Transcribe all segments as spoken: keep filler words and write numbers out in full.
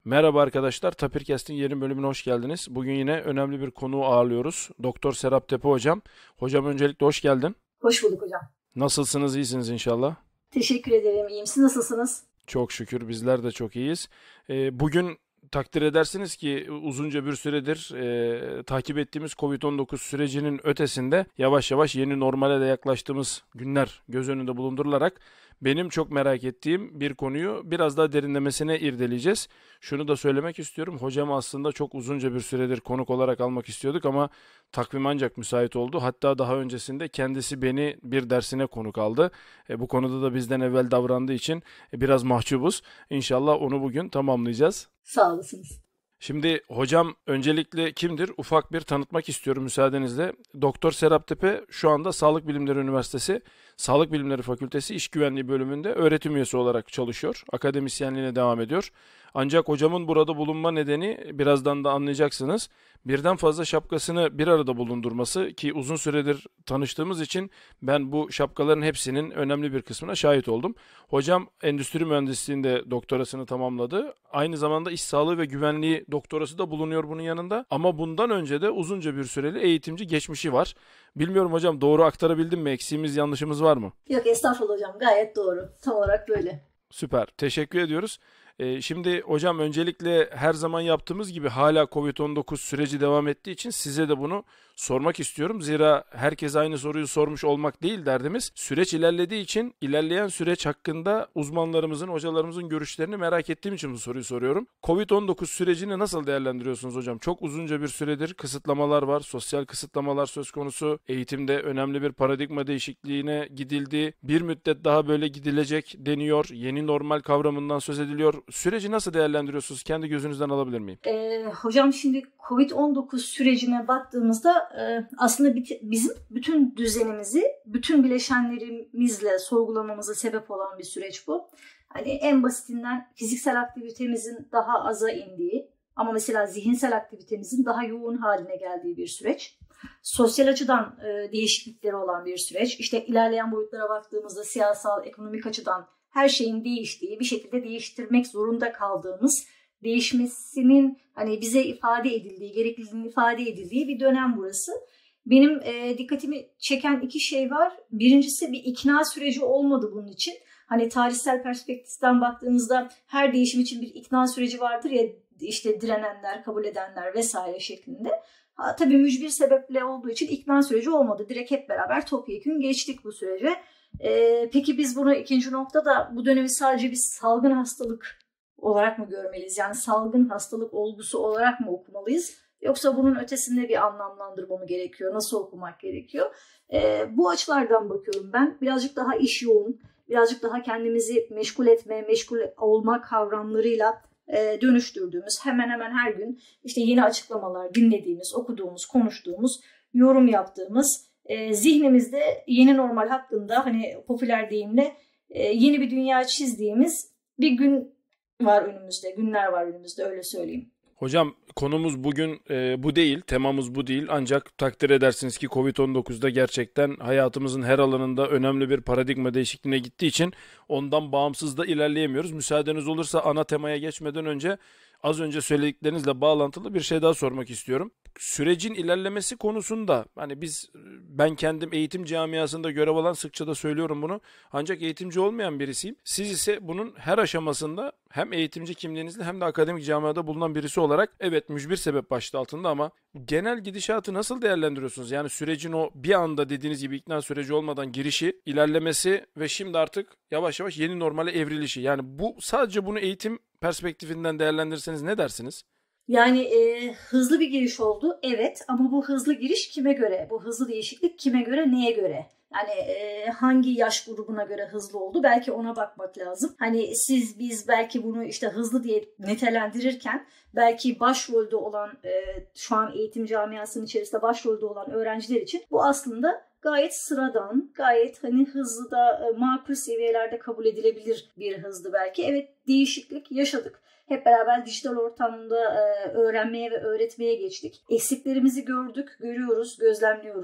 Merhaba arkadaşlar, Tapirkest'in yeni bölümüne hoş geldiniz. Bugün yine önemli bir konuğu ağırlıyoruz. Doktor Serap Tepe hocam. Hocam öncelikle hoş geldin. Hoş bulduk hocam. Nasılsınız, iyisiniz inşallah? Teşekkür ederim. İyiyim. Siz nasılsınız? Çok şükür bizler de çok iyiyiz. Ee, bugün takdir edersiniz ki uzunca bir süredir e, takip ettiğimiz kovid on dokuz sürecinin ötesinde yavaş yavaş yeni normale de yaklaştığımız günler göz önünde bulundurularak benim çok merak ettiğim bir konuyu biraz daha derinlemesine irdeleyeceğiz. Şunu da söylemek istiyorum. Hocam aslında çok uzunca bir süredir konuk olarak almak istiyorduk ama takvim ancak müsait oldu. Hatta daha öncesinde kendisi beni bir dersine konuk aldı. E, bu konuda da bizden evvel davrandığı için e, biraz mahcubuz. İnşallah onu bugün tamamlayacağız. Sağ olasınız. Şimdi hocam öncelikle kimdir? Ufak bir tanıtmak istiyorum müsaadenizle. Doktor Serap Tepe şu anda Sağlık Bilimleri Üniversitesi Sağlık Bilimleri Fakültesi İş Güvenliği bölümünde öğretim üyesi olarak çalışıyor. Akademisyenliğine devam ediyor. Ancak hocamın burada bulunma nedeni birazdan da anlayacaksınız. Birden fazla şapkasını bir arada bulundurması ki uzun süredir tanıştığımız için ben bu şapkaların hepsinin önemli bir kısmına şahit oldum. Hocam endüstri mühendisliğinde doktorasını tamamladı. Aynı zamanda iş sağlığı ve güvenliği doktorası da bulunuyor bunun yanında. Ama bundan önce de uzunca bir süreli eğitimci geçmişi var. Bilmiyorum hocam, doğru aktarabildim mi? Eksiğimiz, yanlışımız var mı? Yok estağfurullah hocam. Gayet doğru. Tam olarak böyle. Süper. Teşekkür ediyoruz. Ee, şimdi hocam öncelikle her zaman yaptığımız gibi hala kovid on dokuz süreci devam ettiği için size de bunu sormak istiyorum. Zira herkes aynı soruyu sormuş olmak değil derdimiz. Süreç ilerlediği için ilerleyen süreç hakkında uzmanlarımızın, hocalarımızın görüşlerini merak ettiğim için bu soruyu soruyorum. kovid on dokuz sürecini nasıl değerlendiriyorsunuz hocam? Çok uzunca bir süredir kısıtlamalar var, sosyal kısıtlamalar söz konusu. Eğitimde önemli bir paradigma değişikliğine gidildi. Bir müddet daha böyle gidilecek deniyor. Yeni normal kavramından söz ediliyor. Süreci nasıl değerlendiriyorsunuz? Kendi gözünüzden alabilir miyim? Ee, hocam şimdi kovid on dokuz sürecine baktığımızda e, aslında bit- bizim bütün düzenimizi, bütün bileşenlerimizle sorgulamamıza sebep olan bir süreç bu. Hani en basitinden fiziksel aktivitemizin daha aza indiği ama mesela zihinsel aktivitemizin daha yoğun haline geldiği bir süreç. Sosyal açıdan e, değişiklikleri olan bir süreç. İşte ilerleyen boyutlara baktığımızda siyasal, ekonomik açıdan her şeyin değiştiği, bir şekilde değiştirmek zorunda kaldığımız, değişmesinin hani bize ifade edildiği, gerekliliğinin ifade edildiği bir dönem burası. Benim e, dikkatimi çeken iki şey var. Birincisi bir ikna süreci olmadı bunun için. Hani tarihsel perspektiften baktığımızda her değişim için bir ikna süreci vardır ya, işte direnenler, kabul edenler vesaire şeklinde. Ha, tabii mücbir sebeple olduğu için ikna süreci olmadı. Direkt hep beraber topyekün geçtik bu sürece. Ee, peki biz bunu ikinci noktada bu dönemi sadece bir salgın hastalık olarak mı görmeliyiz? Yani salgın hastalık olgusu olarak mı okumalıyız? Yoksa bunun ötesinde bir anlamlandırma mı gerekiyor? Nasıl okumak gerekiyor? Ee, bu açılardan bakıyorum ben. Birazcık daha iş yoğun, birazcık daha kendimizi meşgul etme, meşgul olma kavramlarıyla e, dönüştürdüğümüz, hemen hemen her gün işte yeni açıklamalar dinlediğimiz, okuduğumuz, konuştuğumuz, yorum yaptığımız, e, zihnimizde yeni normal hakkında hani popüler deyimle e, yeni bir dünya çizdiğimiz bir gün var önümüzde, günler var önümüzde, öyle söyleyeyim. Hocam konumuz bugün e, bu değil, temamız bu değil. Ancak takdir edersiniz ki kovid on dokuzda gerçekten hayatımızın her alanında önemli bir paradigma değişikliğine gittiği için ondan bağımsız da ilerleyemiyoruz. Müsaadeniz olursa ana temaya geçmeden önce az önce söylediklerinizle bağlantılı bir şey daha sormak istiyorum. Sürecin ilerlemesi konusunda hani biz, ben kendim eğitim camiasında görev alan, sıkça da söylüyorum bunu. Ancak eğitimci olmayan birisiyim. Siz ise bunun her aşamasında hem eğitimci kimliğinizle hem de akademik camiada bulunan birisi olarak evet mücbir sebep başlığı altında ama genel gidişatı nasıl değerlendiriyorsunuz? Yani sürecin o bir anda dediğiniz gibi ikna süreci olmadan girişi, ilerlemesi ve şimdi artık yavaş yavaş yeni normale evrilişi. Yani bu sadece bunu eğitim perspektifinden değerlendirirseniz ne dersiniz? Yani e, hızlı bir giriş oldu, evet, ama bu hızlı giriş kime göre? Bu hızlı değişiklik kime göre, neye göre? Yani e, hangi yaş grubuna göre hızlı oldu? Belki ona bakmak lazım. Hani siz, biz belki bunu işte hızlı diye nitelendirirken belki başrolde olan, e, şu an eğitim camiasının içerisinde başrolde olan öğrenciler için bu aslında gayet sıradan, gayet hani hızlı da e, makul seviyelerde kabul edilebilir bir hızdı belki. Evet, değişiklik yaşadık. Hep beraber dijital ortamda e, öğrenmeye ve öğretmeye geçtik. Eksiklerimizi gördük, görüyoruz, gözlemliyoruz.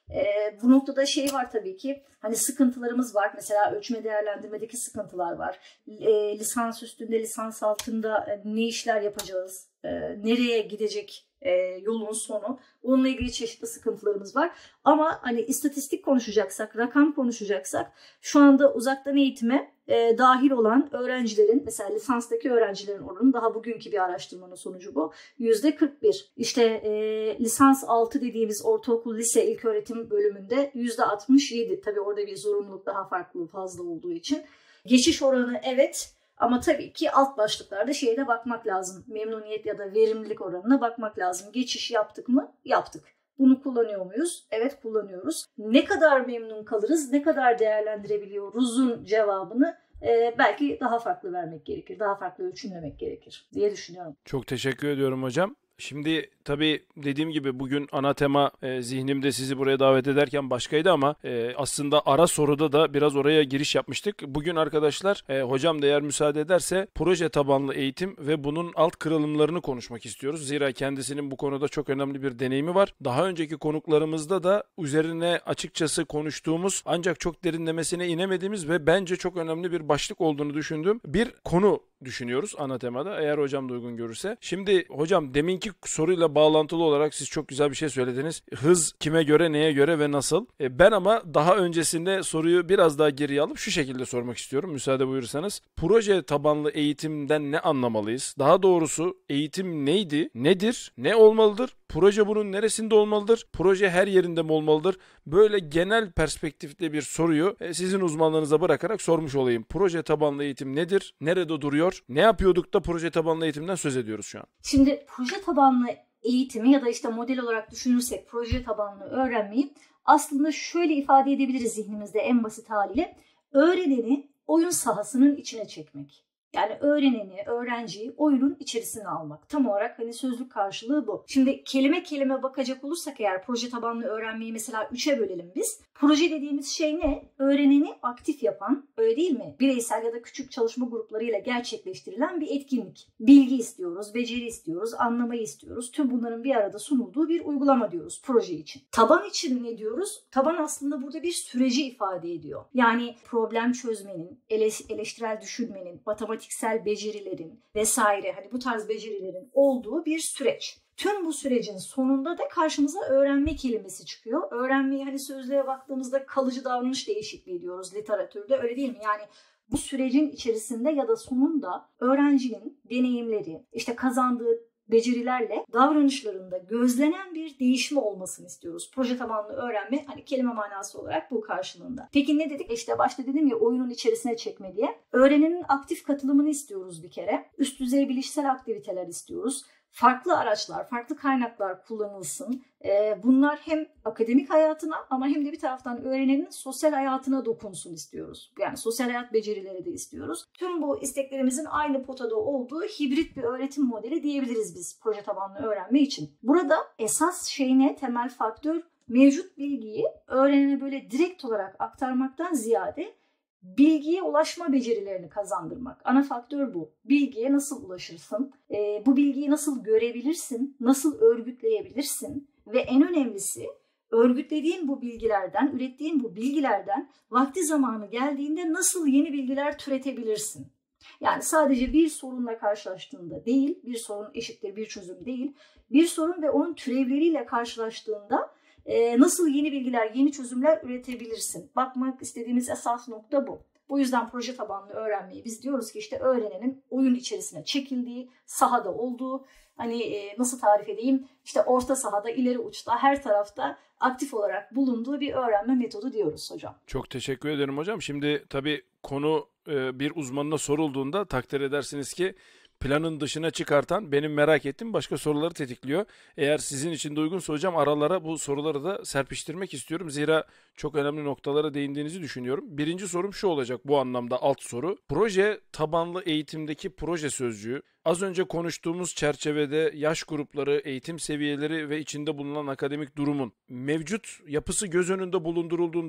E, bu noktada şey var tabii ki, hani sıkıntılarımız var. Mesela ölçme değerlendirmedeki sıkıntılar var. E, lisans üstünde, lisans altında e, ne işler yapacağız? E, nereye gidecek e, yolun sonu? Onunla ilgili çeşitli sıkıntılarımız var. Ama hani istatistik konuşacaksak, rakam konuşacaksak şu anda uzaktan eğitime e, dahil olan öğrencilerin, mesela lisanstaki öğrencilerin oranı, daha bugünkü bir araştırmanın sonucu bu, yüzde kırk bir. İşte e, lisans altı dediğimiz ortaokul, lise, ilköğretim bölümünde yüzde altmış yedi. Tabii orada bir zorunluluk daha farklı, fazla olduğu için. Geçiş oranı evet, ama tabii ki alt başlıklarda şeye de bakmak lazım. Memnuniyet ya da verimlilik oranına bakmak lazım. Geçiş yaptık mı? Yaptık. Bunu kullanıyor muyuz? Evet, kullanıyoruz. Ne kadar memnun kalırız, ne kadar değerlendirebiliyoruzun cevabını e, belki daha farklı vermek gerekir. Daha farklı ölçümlemek gerekir diye düşünüyorum. Çok teşekkür ediyorum hocam. Şimdi tabii dediğim gibi bugün ana tema e, zihnimde sizi buraya davet ederken başkaydı ama e, aslında ara soruda da biraz oraya giriş yapmıştık. Bugün arkadaşlar e, hocam da eğer müsaade ederse proje tabanlı eğitim ve bunun alt kırılımlarını konuşmak istiyoruz. Zira kendisinin bu konuda çok önemli bir deneyimi var. Daha önceki konuklarımızda da üzerine açıkçası konuştuğumuz ancak çok derinlemesine inemediğimiz ve bence çok önemli bir başlık olduğunu düşündüğüm bir konu düşünüyoruz ana temada, eğer hocam da uygun görürse. Şimdi hocam deminki soruyla bağlantılı olarak siz çok güzel bir şey söylediniz. Hız kime göre, neye göre ve nasıl? E ben ama daha öncesinde soruyu biraz daha geriye alıp şu şekilde sormak istiyorum, müsaade buyurursanız. Proje tabanlı eğitimden ne anlamalıyız? Daha doğrusu eğitim neydi, nedir, ne olmalıdır? Proje bunun neresinde olmalıdır? Proje her yerinde mi olmalıdır? Böyle genel perspektifte bir soruyu sizin uzmanlığınıza bırakarak sormuş olayım. Proje tabanlı eğitim nedir? Nerede duruyor? Ne yapıyorduk da proje tabanlı eğitimden söz ediyoruz şu an? Şimdi proje tabanlı eğitimi ya da işte model olarak düşünürsek proje tabanlı öğrenmeyi aslında şöyle ifade edebiliriz zihnimizde en basit haliyle. Öğreneni oyun sahasının içine çekmek. Yani öğreneni, öğrenciyi oyunun içerisine almak. Tam olarak hani sözlük karşılığı bu. Şimdi kelime kelime bakacak olursak eğer proje tabanlı öğrenmeyi mesela üçe bölelim biz. Proje dediğimiz şey ne? Öğreneni aktif yapan, öyle değil mi? Bireysel ya da küçük çalışma gruplarıyla gerçekleştirilen bir etkinlik. Bilgi istiyoruz, beceri istiyoruz, anlamayı istiyoruz. Tüm bunların bir arada sunulduğu bir uygulama diyoruz proje için. Taban için ne diyoruz? Taban aslında burada bir süreci ifade ediyor. Yani problem çözmenin, eleştirel düşünmenin, matematiksel becerilerin vesaire, hani bu tarz becerilerin olduğu bir süreç. Tüm bu sürecin sonunda da karşımıza öğrenme kelimesi çıkıyor. Öğrenmeyi hani sözlüğe baktığımızda kalıcı davranış değişikliği diyoruz literatürde, öyle değil mi? Yani bu sürecin içerisinde ya da sonunda öğrencinin deneyimleri, işte kazandığı becerilerle davranışlarında gözlenen bir değişme olmasını istiyoruz. Proje tabanlı öğrenme hani kelime manası olarak bu karşılığında. Peki ne dedik? İşte başta dedim ya, oyunun içerisine çekme diye. Öğrenenin aktif katılımını istiyoruz bir kere. Üst düzey bilişsel aktiviteler istiyoruz. Farklı araçlar, farklı kaynaklar kullanılsın. Bunlar hem akademik hayatına ama hem de bir taraftan öğrenenin sosyal hayatına dokunsun istiyoruz. Yani sosyal hayat becerileri de istiyoruz. Tüm bu isteklerimizin aynı potada olduğu hibrit bir öğretim modeli diyebiliriz biz proje tabanlı öğrenme için. Burada esas şey ne? Temel faktör mevcut bilgiyi öğrenene böyle direkt olarak aktarmaktan ziyade bilgiye ulaşma becerilerini kazandırmak. Ana faktör bu. Bilgiye nasıl ulaşırsın? E, bu bilgiyi nasıl görebilirsin? Nasıl örgütleyebilirsin? Ve en önemlisi, örgütlediğin bu bilgilerden, ürettiğin bu bilgilerden vakti zamanı geldiğinde nasıl yeni bilgiler türetebilirsin? Yani sadece bir sorunla karşılaştığında değil, bir sorun eşittir bir çözüm değil, bir sorun ve onun türevleriyle karşılaştığında Ee, nasıl yeni bilgiler, yeni çözümler üretebilirsin? Bakmak istediğimiz esas nokta bu. Bu yüzden proje tabanlı öğrenmeyi biz diyoruz ki işte öğrenenin oyun içerisine çekildiği, sahada olduğu, hani e, nasıl tarif edeyim, işte orta sahada, ileri uçta, her tarafta aktif olarak bulunduğu bir öğrenme metodu diyoruz hocam. Çok teşekkür ederim hocam. Şimdi tabii konu e, bir uzmanına sorulduğunda takdir edersiniz ki planın dışına çıkartan, benim merak ettiğim başka soruları tetikliyor. Eğer sizin için de uygunsa hocam aralara bu soruları da serpiştirmek istiyorum. Zira çok önemli noktalara değindiğinizi düşünüyorum. Birinci sorum şu olacak, bu anlamda alt soru. Proje tabanlı eğitimdeki proje sözcüğü, az önce konuştuğumuz çerçevede yaş grupları, eğitim seviyeleri ve içinde bulunan akademik durumun mevcut yapısı göz önünde bulundurulduğunda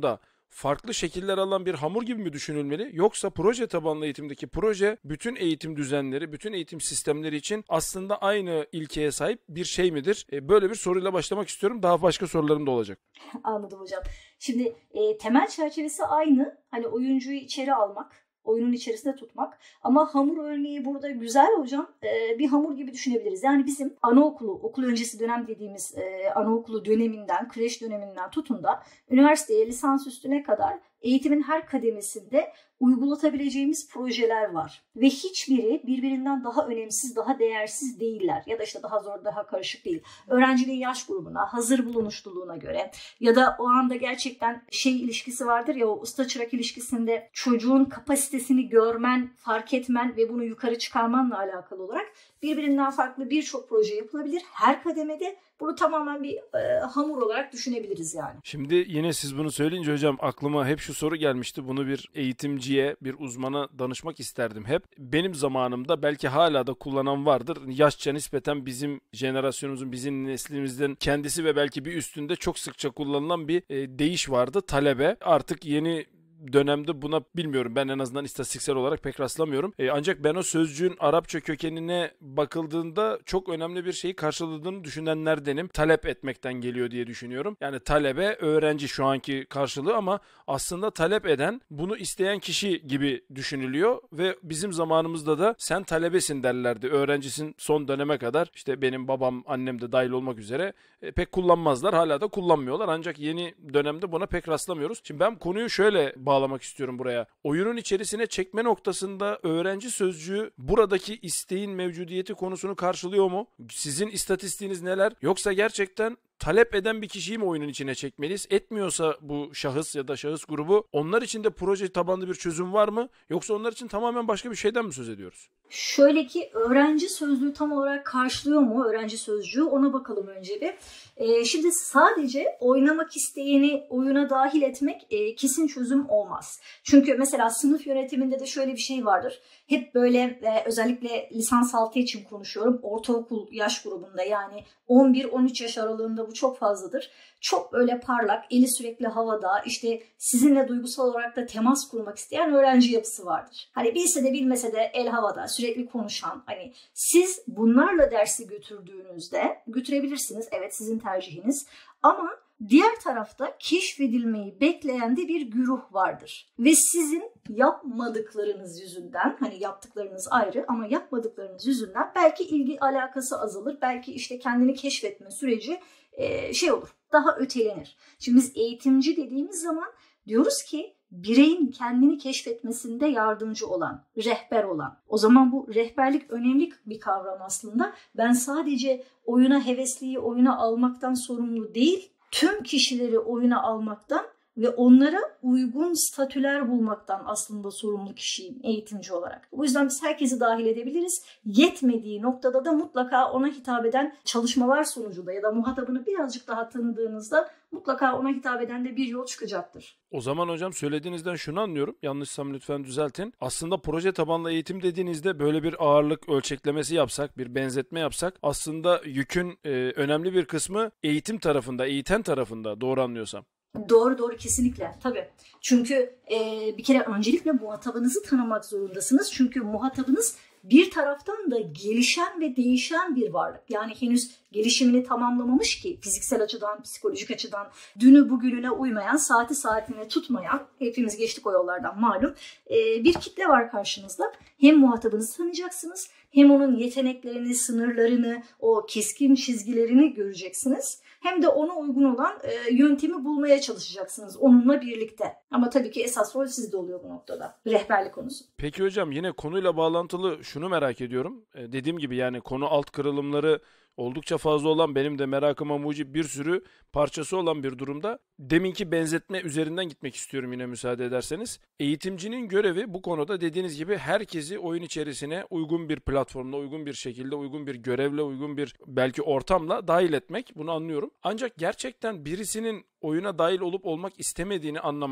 farklı şekiller alan bir hamur gibi mi düşünülmeli? Yoksa proje tabanlı eğitimdeki proje bütün eğitim düzenleri, bütün eğitim sistemleri için aslında aynı ilkeye sahip bir şey midir? E, böyle bir soruyla başlamak istiyorum. Daha başka sorularım da olacak. Anladım hocam. Şimdi e, temel çerçevesi aynı. Hani oyuncuyu içeri almak, oyunun içerisinde tutmak. Ama hamur örneği burada güzel hocam. Ee, bir hamur gibi düşünebiliriz. Yani bizim anaokulu, okul öncesi dönem dediğimiz e, anaokulu döneminden, kreş döneminden tutun da üniversiteye, lisans üstüne kadar eğitimin her kademesinde uygulatabileceğimiz projeler var. Ve hiçbiri birbirinden daha önemsiz, daha değersiz değiller. Ya da işte daha zor, daha karışık değil. Öğrencinin yaş grubuna, hazır bulunuşluluğuna göre ya da o anda gerçekten şey ilişkisi vardır ya, o usta çırak ilişkisinde çocuğun kapasitesini görmen, fark etmen ve bunu yukarı çıkarmanla alakalı olarak birbirinden farklı birçok proje yapılabilir. Her kademede bunu tamamen bir e, hamur olarak düşünebiliriz yani. Şimdi yine siz bunu söyleyince hocam aklıma hep şu soru gelmişti. Bunu bir eğitimciye, bir uzmana danışmak isterdim hep. Benim zamanımda belki hala da kullanan vardır. Yaşça nispeten bizim jenerasyonumuzun, bizim neslimizden kendisi ve belki bir üstünde çok sıkça kullanılan bir e, deyiş vardı. Talebe. Artık yeni dönemde buna bilmiyorum. Ben en azından istatistiksel olarak pek rastlamıyorum. E, ancak ben o sözcüğün Arapça kökenine bakıldığında çok önemli bir şeyi karşıladığını düşünenlerdenim. Talep etmekten geliyor diye düşünüyorum. Yani talebe, öğrenci şu anki karşılığı ama aslında talep eden, bunu isteyen kişi gibi düşünülüyor ve bizim zamanımızda da sen talebesin derlerdi. Öğrencisin son döneme kadar, işte benim babam, annem de dahil olmak üzere e, pek kullanmazlar. Hala da kullanmıyorlar. Ancak yeni dönemde buna pek rastlamıyoruz. Şimdi ben konuyu şöyle bağlamak istiyorum buraya. Oyunun içerisine çekme noktasında öğrenci sözcüğü buradaki isteğin mevcudiyeti konusunu karşılıyor mu? Sizin istatistiğiniz neler? Yoksa gerçekten talep eden bir kişiyi mi oyunun içine çekmeliyiz? Etmiyorsa bu şahıs ya da şahıs grubu, onlar için de proje tabanlı bir çözüm var mı? Yoksa onlar için tamamen başka bir şeyden mi söz ediyoruz? Şöyle ki, öğrenci sözlüğü tam olarak karşılıyor mu öğrenci sözcüğü, ona bakalım önce bir. Ee, şimdi sadece oynamak isteyeni oyuna dahil etmek e, kesin çözüm olmaz. Çünkü mesela sınıf yönetiminde de şöyle bir şey vardır. Hep böyle e, özellikle lisans altı için konuşuyorum. Ortaokul yaş grubunda, yani on bir on üç yaş aralığında bu çok fazladır. Çok böyle parlak, eli sürekli havada, işte sizinle duygusal olarak da temas kurmak isteyen öğrenci yapısı vardır. Hani bilse de bilmese de el havada, sürekli konuşan. Hani siz bunlarla dersi götürdüğünüzde götürebilirsiniz. Evet, sizin tercihiniz. Ama diğer tarafta keşfedilmeyi bekleyen de bir güruh vardır. Ve sizin yapmadıklarınız yüzünden, hani yaptıklarınız ayrı ama yapmadıklarınız yüzünden belki ilgi alakası azalır. Belki işte kendini keşfetme süreci e, şey olur, daha ötelenir. Şimdi biz eğitimci dediğimiz zaman diyoruz ki bireyin kendini keşfetmesinde yardımcı olan, rehber olan. O zaman bu rehberlik önemli bir kavram aslında. Ben sadece oyuna hevesliyi oyuna almaktan sorumlu değil, tüm kişileri oyuna almaktan ve onlara uygun statüler bulmaktan aslında sorumlu kişiyim eğitimci olarak. Bu yüzden biz herkesi dahil edebiliriz. Yetmediği noktada da mutlaka ona hitap eden çalışmalar sonucunda ya da muhatabını birazcık daha tanıdığınızda mutlaka ona hitap eden de bir yol çıkacaktır. O zaman hocam söylediğinizden şunu anlıyorum. Yanlışsam lütfen düzeltin. Aslında proje tabanlı eğitim dediğinizde böyle bir ağırlık ölçeklemesi yapsak, bir benzetme yapsak, aslında yükün e, önemli bir kısmı eğitim tarafında, eğiten tarafında, doğru anlıyorsam. Doğru doğru kesinlikle tabii. Çünkü e, bir kere öncelikle muhatabınızı tanımak zorundasınız. Çünkü muhatabınız bir taraftan da gelişen ve değişen bir varlık. Yani henüz gelişimini tamamlamamış ki fiziksel açıdan, psikolojik açıdan, dünü bugününe uymayan, saati saatine tutmayan, hepimiz geçtik o yollardan malum, e, bir kitle var karşınızda. Hem muhatabınızı tanıyacaksınız, hem onun yeteneklerini, sınırlarını, o keskin çizgilerini göreceksiniz. Hem de ona uygun olan e, yöntemi bulmaya çalışacaksınız onunla birlikte. Ama tabii ki esas rol sizde oluyor bu noktada. Rehberlik konusu. Peki hocam, yine konuyla bağlantılı şunu merak ediyorum. E, dediğim gibi yani konu alt kırılımları oldukça fazla olan, benim de merakıma mucip bir sürü parçası olan bir durumda. Deminki benzetme üzerinden gitmek istiyorum yine, müsaade ederseniz. Eğitimcinin görevi bu konuda dediğiniz gibi herkesi oyun içerisine uygun bir platformda, uygun bir şekilde, uygun bir görevle, uygun bir belki ortamla dahil etmek. Bunu anlıyorum. Ancak gerçekten birisinin oyuna dahil olup olmak istemediğini anlamak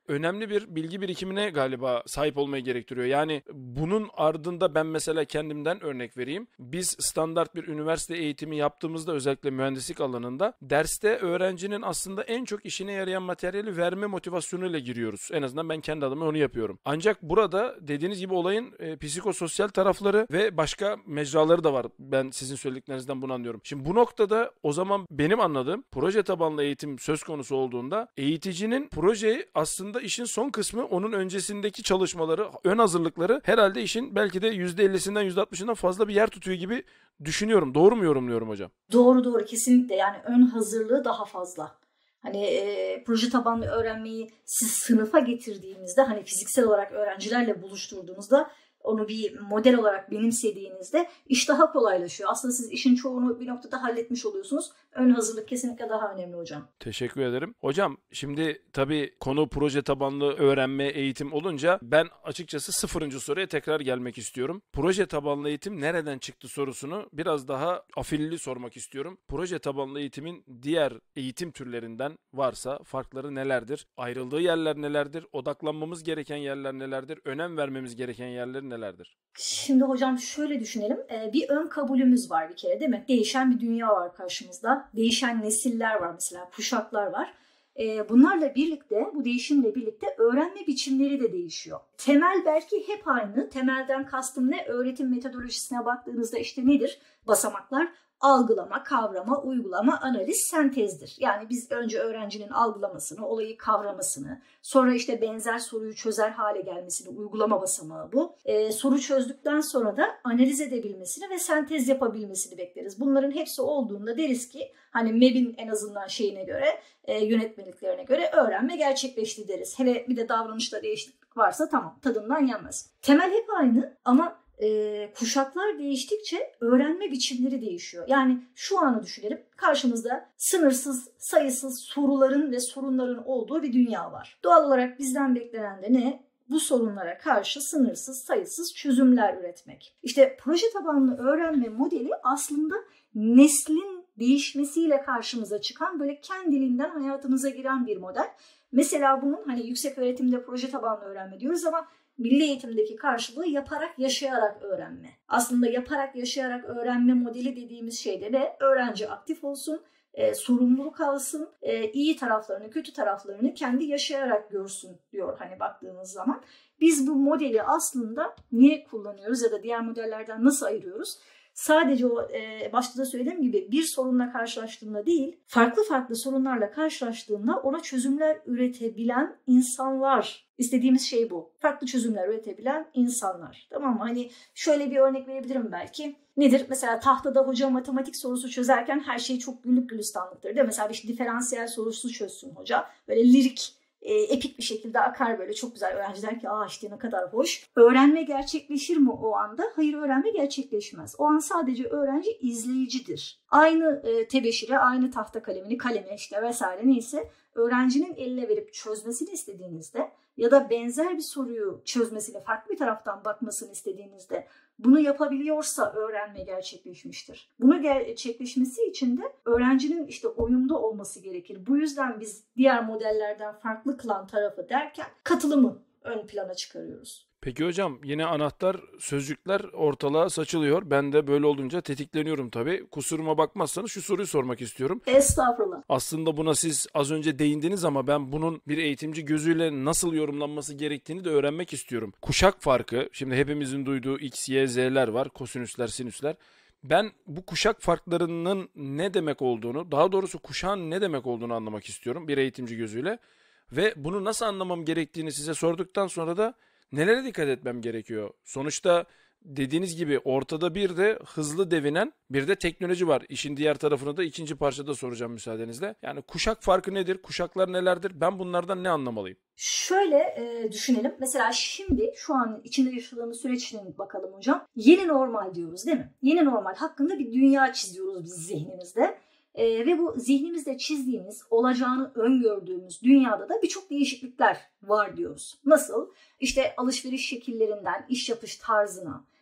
önemli bir bilgi birikimine galiba sahip olmayı gerektiriyor. Yani bunun ardında ben mesela kendimden örnek vereyim. Biz standart bir üniversite eğitimi yaptığımızda özellikle mühendislik alanında derste öğrencinin aslında en çok işine yarayan materyali verme motivasyonuyla giriyoruz. En azından ben kendi adıma onu yapıyorum. Ancak burada dediğiniz gibi olayın e, psikososyal tarafları ve başka mecraları da var. Ben sizin söylediklerinizden bunu anlıyorum. Şimdi bu noktada o zaman benim anladığım proje tabanlı eğitim söz konusu olduğunda eğiticinin projeyi aslında işin son kısmı, onun öncesindeki çalışmaları, ön hazırlıkları herhalde işin belki de yüzde ellisinden yüzde altmışından fazla bir yer tutuyor gibi düşünüyorum. Doğru mu yorumluyorum hocam? Doğru doğru kesinlikle, yani ön hazırlığı daha fazla. Hani e, proje tabanlı öğrenmeyi siz sınıfa getirdiğinizde, hani fiziksel olarak öğrencilerle buluşturduğunuzda, onu bir model olarak benimsediğinizde iş daha kolaylaşıyor. Aslında siz işin çoğunu bir noktada halletmiş oluyorsunuz. Ön hazırlık kesinlikle daha önemli hocam. Teşekkür ederim. Hocam şimdi tabii konu proje tabanlı öğrenme, eğitim olunca ben açıkçası sıfırıncı soruya tekrar gelmek istiyorum. Proje tabanlı eğitim nereden çıktı sorusunu biraz daha afilli sormak istiyorum. Proje tabanlı eğitimin diğer eğitim türlerinden varsa farkları nelerdir? Ayrıldığı yerler nelerdir? Odaklanmamız gereken yerler nelerdir? Önem vermemiz gereken yerler nelerdir? Şimdi hocam şöyle düşünelim. Bir ön kabulümüz var bir kere, değil mi? Değişen bir dünya var karşımızda. Değişen nesiller var mesela, kuşaklar var. Bunlarla birlikte, bu değişimle birlikte öğrenme biçimleri de değişiyor. Temel belki hep aynı. Temelden kastım ne? Öğretim metodolojisine baktığınızda işte nedir? Basamaklar: algılama, kavrama, uygulama, analiz, sentezdir. Yani biz önce öğrencinin algılamasını, olayı kavramasını, sonra işte benzer soruyu çözer hale gelmesini, uygulama basamağı bu. Ee, soru çözdükten sonra da analiz edebilmesini ve sentez yapabilmesini bekleriz. Bunların hepsi olduğunda deriz ki hani M E B'in en azından şeyine göre, e, yönetmeliklerine göre öğrenme gerçekleşti deriz. Hele bir de davranışta değişiklik varsa tamam, tadından yenmez. Temel hep aynı ama Ee, kuşaklar değiştikçe öğrenme biçimleri değişiyor. Yani şu anı düşünelim. Karşımızda sınırsız, sayısız soruların ve sorunların olduğu bir dünya var. Doğal olarak bizden beklenen de ne? Bu sorunlara karşı sınırsız, sayısız çözümler üretmek. İşte proje tabanlı öğrenme modeli aslında neslin değişmesiyle karşımıza çıkan, böyle kendiliğinden hayatımıza giren bir model. Mesela bunun hani yüksek öğretimde proje tabanlı öğrenme diyoruz ama milli eğitimdeki karşılığı yaparak, yaşayarak öğrenme. Aslında yaparak, yaşayarak öğrenme modeli dediğimiz şeyde de öğrenci aktif olsun, e, sorumluluk alsın, e, iyi taraflarını, kötü taraflarını kendi yaşayarak görsün diyor hani baktığınız zaman. Biz bu modeli aslında niye kullanıyoruz ya da diğer modellerden nasıl ayırıyoruz? Sadece o e, başta da söylediğim gibi bir sorunla karşılaştığında değil, farklı farklı sorunlarla karşılaştığında ona çözümler üretebilen insanlar. İstediğimiz şey bu. Farklı çözümler üretebilen insanlar. Tamam mı? Hani şöyle bir örnek verebilirim belki. Nedir? Mesela tahtada hoca matematik sorusu çözerken her şey çok güllük gülistanlıktır. Değil mi? Mesela bir diferansiyel sorusu çözsün hoca. Böyle lirik, E, epik bir şekilde akar, böyle çok güzel. Öğrenci der ki aa işte ne kadar hoş. Öğrenme gerçekleşir mi o anda? Hayır, öğrenme gerçekleşmez. O an sadece öğrenci izleyicidir. Aynı e, tebeşiri, aynı tahta kalemini, kalemi işte vesaire neyse öğrencinin eline verip çözmesini istediğinizde ya da benzer bir soruyu çözmesine farklı bir taraftan bakmasını istediğinizde bunu yapabiliyorsa öğrenme gerçekleşmiştir. Bunu gerçekleşmesi için de öğrencinin işte oyunda olması gerekir. Bu yüzden biz diğer modellerden farklı kılan tarafı derken katılımı ön plana çıkarıyoruz. Peki hocam, yine anahtar sözcükler ortalığa saçılıyor. Ben de böyle olunca tetikleniyorum tabii. Kusuruma bakmazsanız şu soruyu sormak istiyorum. Estağfurullah. Aslında buna siz az önce değindiniz ama ben bunun bir eğitimci gözüyle nasıl yorumlanması gerektiğini de öğrenmek istiyorum. Kuşak farkı, şimdi hepimizin duyduğu X, Y, Z'ler var, kosinüsler, sinüsler. Ben bu kuşak farklarının ne demek olduğunu, daha doğrusu kuşağın ne demek olduğunu anlamak istiyorum bir eğitimci gözüyle. Ve bunu nasıl anlamam gerektiğini size sorduktan sonra da nelere dikkat etmem gerekiyor? Sonuçta dediğiniz gibi ortada bir de hızlı devinen, bir de teknoloji var. İşin diğer tarafını da ikinci parçada soracağım müsaadenizle. Yani kuşak farkı nedir? Kuşaklar nelerdir? Ben bunlardan ne anlamalıyım? Şöyle e, düşünelim. Mesela şimdi şu an içinde yaşadığımız süreç için bakalım hocam. Yeni normal diyoruz değil mi? Yeni normal hakkında bir dünya çiziyoruz biz zihnimizde. Ee, ve bu zihnimizde çizdiğimiz, olacağını öngördüğümüz dünyada da birçok değişiklikler var diyoruz. Nasıl? İşte alışveriş şekillerinden iş yapış tarzına,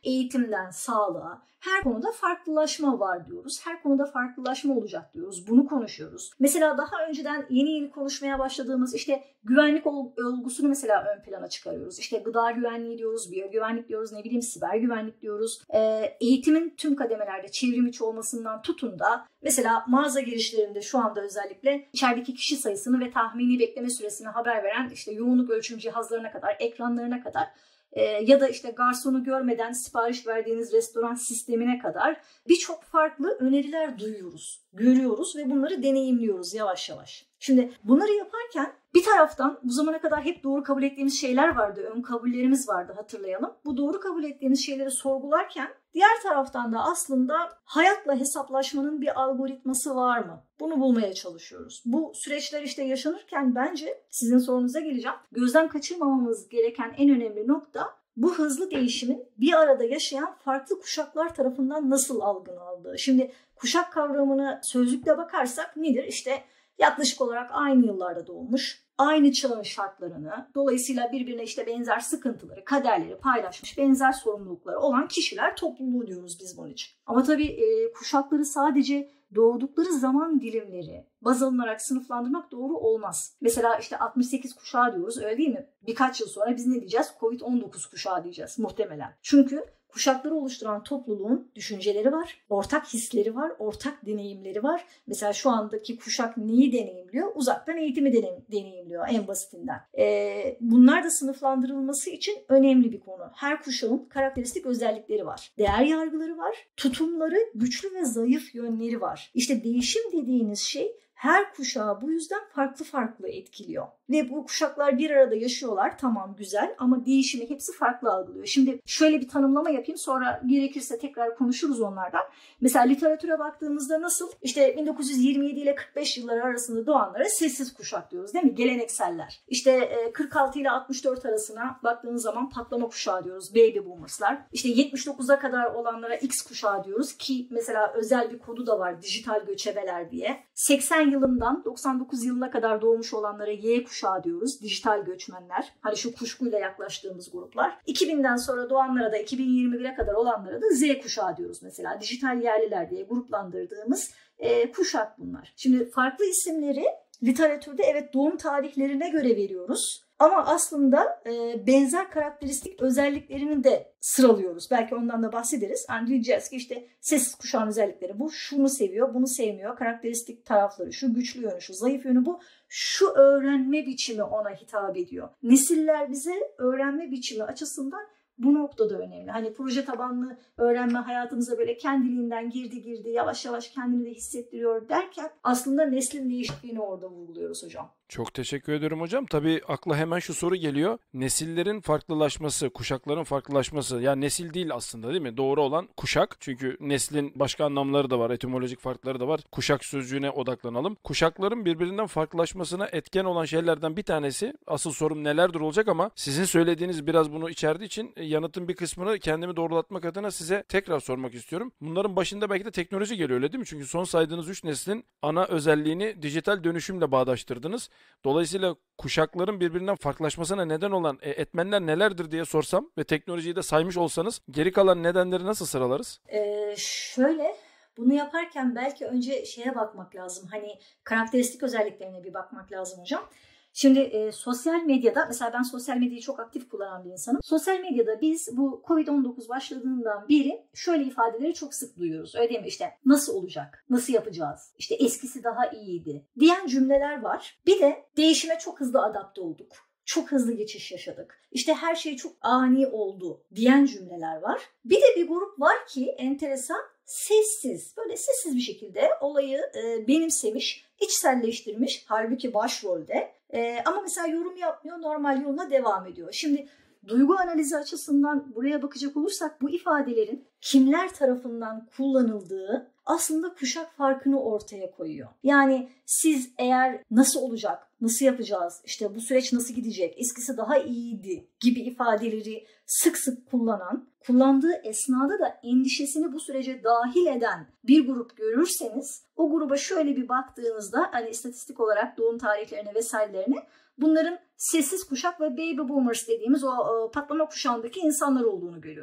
eğitimden sağlığa, her konuda farklılaşma var diyoruz. Her konuda farklılaşma olacak diyoruz. Bunu konuşuyoruz. Mesela daha önceden yeni yeni konuşmaya başladığımız işte güvenlik olgusunu mesela ön plana çıkarıyoruz. İşte gıda güvenliği diyoruz, biyogüvenlik diyoruz, ne bileyim siber güvenlik diyoruz. Ee, eğitimin tüm kademelerde çevrim içi olmasından tutun da mesela mağaza girişlerinde şu anda özellikle içerideki kişi sayısını ve tahmini bekleme süresini haber veren işte yoğunluk ölçüm cihazlarına kadar, ekranlarına kadar e, ya da işte garsonu görmeden sipariş verdiğiniz restoran sistemine kadar birçok farklı öneriler duyuyoruz, görüyoruz ve bunları deneyimliyoruz yavaş yavaş. Şimdi bunları yaparken bir taraftan bu zamana kadar hep doğru kabul ettiğimiz şeyler vardı, ön kabullerimiz vardı, hatırlayalım. Bu doğru kabul ettiğimiz şeyleri sorgularken diğer taraftan da aslında hayatla hesaplaşmanın bir algoritması var mı? Bunu bulmaya çalışıyoruz. Bu süreçler işte yaşanırken bence sizin sorunuza geleceğim. Gözden kaçırmamamız gereken en önemli nokta bu hızlı değişimin bir arada yaşayan farklı kuşaklar tarafından nasıl algılandığı. Şimdi kuşak kavramına sözlükte bakarsak nedir? İşte yaklaşık olarak aynı yıllarda doğmuş, aynı çağın şartlarını, dolayısıyla birbirine işte benzer sıkıntıları, kaderleri paylaşmış, benzer sorumlulukları olan kişiler topluluğu diyoruz biz bunun için. Ama tabii e, kuşakları sadece doğdukları zaman dilimleri baz alınarak sınıflandırmak doğru olmaz. Mesela işte altmış sekiz kuşağı diyoruz, öyle değil mi? Birkaç yıl sonra biz ne diyeceğiz? kovid on dokuz kuşağı diyeceğiz muhtemelen. Çünkü kuşakları oluşturan topluluğun düşünceleri var, ortak hisleri var, ortak deneyimleri var. Mesela şu andaki kuşak neyi deneyimliyor? Uzaktan eğitimi deneyim, deneyimliyor en basitinden. Ee, bunlar da sınıflandırılması için önemli bir konu. Her kuşağın karakteristik özellikleri var. Değer yargıları var, tutumları, güçlü ve zayıf yönleri var. İşte değişim dediğiniz şey her kuşağı bu yüzden farklı farklı etkiliyor. Ve bu kuşaklar bir arada yaşıyorlar, tamam güzel, ama değişimi hepsi farklı algılıyor. Şimdi şöyle bir tanımlama yapayım, sonra gerekirse tekrar konuşuruz onlardan. Mesela literatüre baktığımızda nasıl? İşte bin dokuz yüz yirmi yedi ile kırk beş yılları arasında doğanlara sessiz kuşak diyoruz, değil mi? Gelenekseller. İşte kırk altı ile altmış dört arasına baktığınız zaman patlama kuşağı diyoruz, baby boomerslar. İşte yetmiş dokuza kadar olanlara X kuşağı diyoruz ki mesela özel bir kodu da var, dijital göçebeler diye. seksen yılından doksan dokuz yılına kadar doğmuş olanlara Y kuşağı diyoruz. Dijital göçmenler. Hani şu kuşkuyla yaklaştığımız gruplar. iki binden sonra doğanlara da iki bin yirmi bire kadar olanlara da Z kuşağı diyoruz mesela. Dijital yerliler diye gruplandırdığımız e, kuşak bunlar. Şimdi farklı isimleri literatürde evet doğum tarihlerine göre veriyoruz. Ama aslında e, benzer karakteristik özelliklerini de sıralıyoruz. Belki ondan da bahsederiz. Yani diyeceğiz ki işte sessiz kuşağın özellikleri bu. Şunu seviyor, bunu sevmiyor. Karakteristik tarafları şu, güçlü yönü şu, zayıf yönü bu. Şu öğrenme biçimi ona hitap ediyor. Nesiller bize öğrenme biçimi açısından bu noktada önemli. Hani proje tabanlı öğrenme hayatımıza böyle kendiliğinden girdi girdi yavaş yavaş kendini de hissettiriyor derken aslında neslin değişikliğini orada vurguluyoruz hocam. Çok teşekkür ederim hocam. Tabii akla hemen şu soru geliyor. Nesillerin farklılaşması, kuşakların farklılaşması. Yani nesil değil aslında, değil mi? Doğru olan kuşak. Çünkü neslin başka anlamları da var, etimolojik farkları da var. Kuşak sözcüğüne odaklanalım. Kuşakların birbirinden farklılaşmasına etken olan şeylerden bir tanesi, asıl sorum nelerdir olacak ama sizin söylediğiniz biraz bunu içerdiği için yanıtın bir kısmını kendimi doğrulatmak adına size tekrar sormak istiyorum. Bunların başında belki de teknoloji geliyor, öyle değil mi? Çünkü son saydığınız üç neslin ana özelliğini dijital dönüşümle bağdaştırdınız. Dolayısıyla kuşakların birbirinden farklılaşmasına neden olan e, etmenler nelerdir diye sorsam ve teknolojiyi de saymış olsanız geri kalan nedenleri nasıl sıralarız? Ee, şöyle bunu yaparken belki önce şeye bakmak lazım. Hani karakteristik özelliklerine bir bakmak lazım hocam. Şimdi e, sosyal medyada, mesela ben sosyal medyayı çok aktif kullanan bir insanım. Sosyal medyada biz bu kovid on dokuz başladığından beri şöyle ifadeleri çok sık duyuyoruz. Öyle değil mi? İşte nasıl olacak? Nasıl yapacağız? İşte eskisi daha iyiydi diyen cümleler var. Bir de değişime çok hızlı adapte olduk. Çok hızlı geçiş yaşadık. İşte her şey çok ani oldu diyen cümleler var. Bir de bir grup var ki enteresan, sessiz, böyle sessiz bir şekilde olayı e, benimsemiş, içselleştirmiş, halbuki başrolde. E, ama mesela yorum yapmıyor, normal yoluna devam ediyor. Şimdi duygu analizi açısından buraya bakacak olursak bu ifadelerin kimler tarafından kullanıldığı aslında kuşak farkını ortaya koyuyor. Yani siz eğer nasıl olacak, nasıl yapacağız, işte bu süreç nasıl gidecek, eskisi daha iyiydi gibi ifadeleri sık sık kullanan, kullandığı esnada da endişesini bu sürece dahil eden bir grup görürseniz, o gruba şöyle bir baktığınızda hani istatistik olarak doğum tarihlerine vesairelerine, bunların sessiz kuşak ve baby boomers dediğimiz o, o patlama kuşağındaki insanlar olduğunu görüyoruz.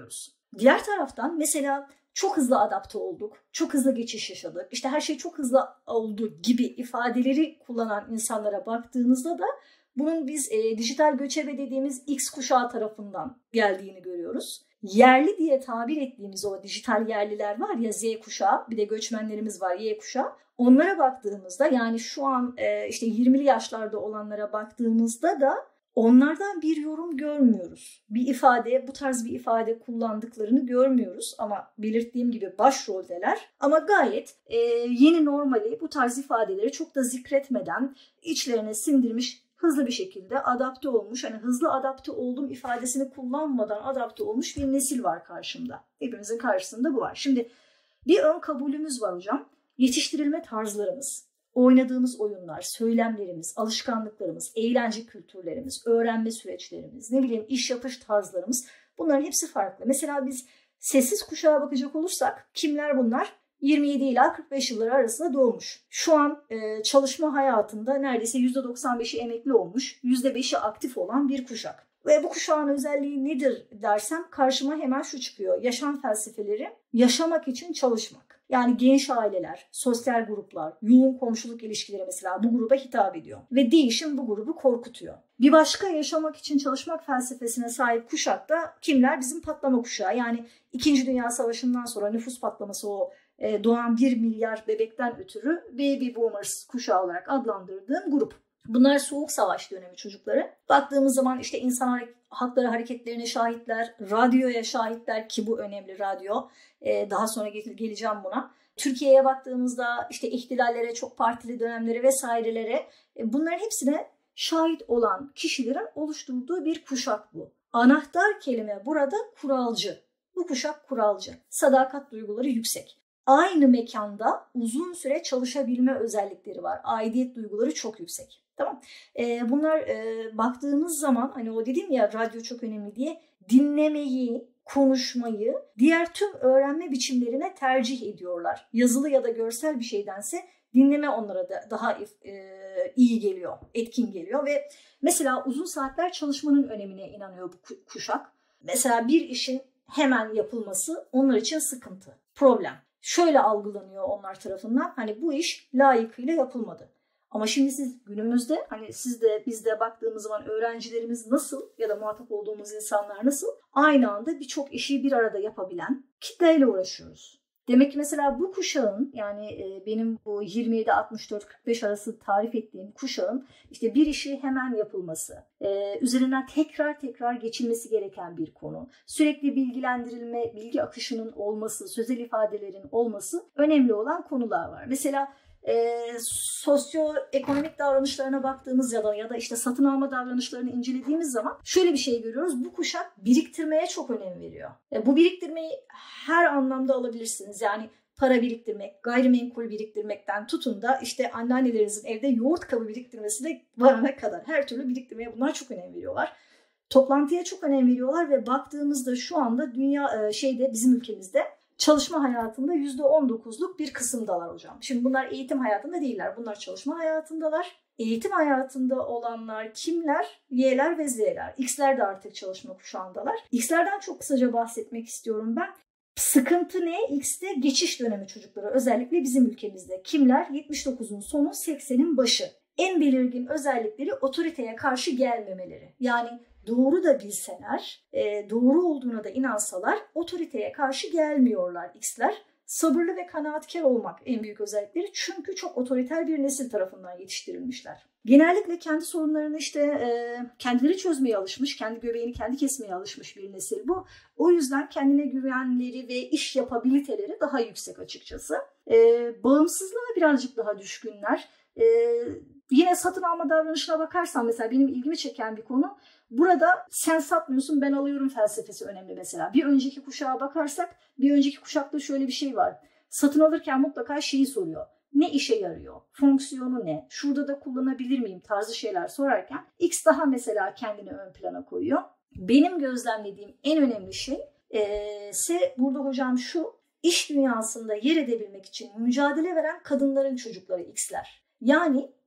Diğer taraftan mesela çok hızlı adapte olduk, çok hızlı geçiş yaşadık, işte her şey çok hızlı oldu gibi ifadeleri kullanan insanlara baktığınızda da bunun biz e, dijital göçebe dediğimiz X kuşağı tarafından geldiğini görüyoruz. Yerli diye tabir ettiğimiz o dijital yerliler var ya, Z kuşağı, bir de göçmenlerimiz var, Y kuşağı. Onlara baktığımızda, yani şu an e, işte yirmili yaşlarda olanlara baktığımızda da onlardan bir yorum görmüyoruz. Bir ifade, bu tarz bir ifade kullandıklarını görmüyoruz ama belirttiğim gibi başroldeler. Ama gayet e, yeni normali, bu tarz ifadeleri çok da zikretmeden içlerine sindirmiş, hızlı bir şekilde adapte olmuş, hani hızlı adapte oldum ifadesini kullanmadan adapte olmuş bir nesil var karşımda. Hepimizin karşısında bu var. Şimdi bir ön kabulümüz var hocam. Yetiştirilme tarzlarımız, oynadığımız oyunlar, söylemlerimiz, alışkanlıklarımız, eğlence kültürlerimiz, öğrenme süreçlerimiz, ne bileyim iş yapış tarzlarımız, bunların hepsi farklı. Mesela biz sessiz kuşağa bakacak olursak kimler bunlar? yirmi yedi ila kırk beş yılları arasında doğmuş. Şu an e, çalışma hayatında neredeyse yüzde doksan beşi emekli olmuş, yüzde beşi aktif olan bir kuşak. Ve bu kuşağın özelliği nedir dersem karşıma hemen şu çıkıyor. Yaşam felsefeleri, yaşamak için çalışmak. Yani geniş aileler, sosyal gruplar, yoğun komşuluk ilişkileri mesela bu gruba hitap ediyor. Ve değişim bu grubu korkutuyor. Bir başka yaşamak için çalışmak felsefesine sahip kuşak da kimler? Bizim patlama kuşağı. Yani İkinci Dünya Savaşı'ndan sonra nüfus patlaması, o doğan bir milyar bebekten ötürü Baby Boomers kuşağı olarak adlandırdığım grup. Bunlar Soğuk Savaş dönemi çocukları. Baktığımız zaman işte insan hakları hareketlerine şahitler, radyoya şahitler ki bu önemli, radyo. Ee, daha sonra geleceğim buna. Türkiye'ye baktığımızda işte ihtilallere, çok partili dönemlere vesairelere, bunların hepsine şahit olan kişilerin oluşturduğu bir kuşak bu. Anahtar kelime burada kuralcı. Bu kuşak kuralcı. Sadakat duyguları yüksek. Aynı mekanda uzun süre çalışabilme özellikleri var. Aidiyet duyguları çok yüksek. Tamam. Ee, bunlar e, baktığımız zaman, hani o dedim ya radyo çok önemli diye, dinlemeyi, konuşmayı diğer tüm öğrenme biçimlerine tercih ediyorlar. Yazılı ya da görsel bir şeydense dinleme onlara da daha e, iyi geliyor, etkin geliyor ve mesela uzun saatler çalışmanın önemine inanıyor bu kuşak. Mesela bir işin hemen yapılması onlar için sıkıntı, problem. Şöyle algılanıyor onlar tarafından, hani bu iş layıkıyla yapılmadı. Ama şimdi siz günümüzde, hani siz de biz de baktığımız zaman öğrencilerimiz nasıl ya da muhatap olduğumuz insanlar nasıl, aynı anda birçok işi bir arada yapabilen kitleyle uğraşıyoruz. Demek ki mesela bu kuşağın, yani benim bu yirmi yedi altmış dört kırk beş arası tarif ettiğim kuşağın işte bir işi hemen yapılması, üzerinden tekrar tekrar geçilmesi gereken bir konu, sürekli bilgilendirilme, bilgi akışının olması, sözel ifadelerin olması önemli olan konular var. Mesela E, sosyoekonomik davranışlarına baktığımız ya da ya da işte satın alma davranışlarını incelediğimiz zaman şöyle bir şey görüyoruz. Bu kuşak biriktirmeye çok önem veriyor. E, bu biriktirmeyi her anlamda alabilirsiniz. Yani para biriktirmek, gayrimenkul biriktirmekten tutun da işte anneannelerinizin evde yoğurt kabı biriktirmesine varana kadar her türlü biriktirmeye bunlar çok önem veriyorlar. Toplantıya çok önem veriyorlar ve baktığımızda şu anda dünya şeyde bizim ülkemizde çalışma hayatında yüzde on dokuzluk bir kısımdalar hocam. Şimdi bunlar eğitim hayatında değiller. Bunlar çalışma hayatındalar. Eğitim hayatında olanlar kimler? Y'ler ve Z'ler. X'ler de artık çalışma kuşağındalar. X'lerden çok kısaca bahsetmek istiyorum ben. Sıkıntı ne? X'te geçiş dönemi çocukları. Özellikle bizim ülkemizde. Kimler? yetmiş dokuzun sonu, seksenin başı. En belirgin özellikleri otoriteye karşı gelmemeleri. Yani doğru da bilseler, doğru olduğuna da inansalar otoriteye karşı gelmiyorlar X'ler. Sabırlı ve kanaatkar olmak en büyük özellikleri. Çünkü çok otoriter bir nesil tarafından yetiştirilmişler. Genellikle kendi sorunlarını işte kendileri çözmeye alışmış, kendi göbeğini kendi kesmeye alışmış bir nesil bu. O yüzden kendine güvenleri ve iş yapabiliteleri daha yüksek açıkçası. Bağımsızlığa birazcık daha düşkünler. Yine satın alma davranışına bakarsan mesela benim ilgimi çeken bir konu. Burada sen satmıyorsun ben alıyorum felsefesi önemli mesela. Bir önceki kuşağa bakarsak bir önceki kuşakta şöyle bir şey var. Satın alırken mutlaka şeyi soruyor. Ne işe yarıyor? Fonksiyonu ne? Şurada da kullanabilir miyim tarzı şeyler sorarken X daha mesela kendini ön plana koyuyor. Benim gözlemlediğim en önemli şey ise burada hocam şu: iş dünyasında yer edebilmek için mücadele veren kadınların çocukları X'ler. Yani